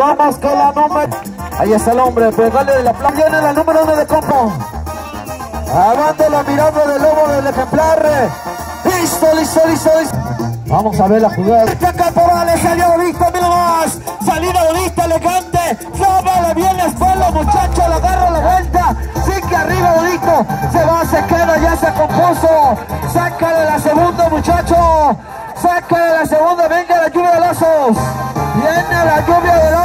vamos con la número. Ahí está el hombre, pegale de la playa. Viene la número 1 de Compo. Avante la mirada del lobo del ejemplar. Listo. Vamos a ver la jugada. Este Caporales salió Víctor, mira más. Salida de vista elegante. Sábale bien la espalda, muchacho. Le agarra la vuelta. Sí que arriba de Víctor. Se va, se queda, ya se compuso. Sácale la segunda, muchacho. Sácale la segunda. Venga la lluvia de lazos. Viene la lluvia de lazos.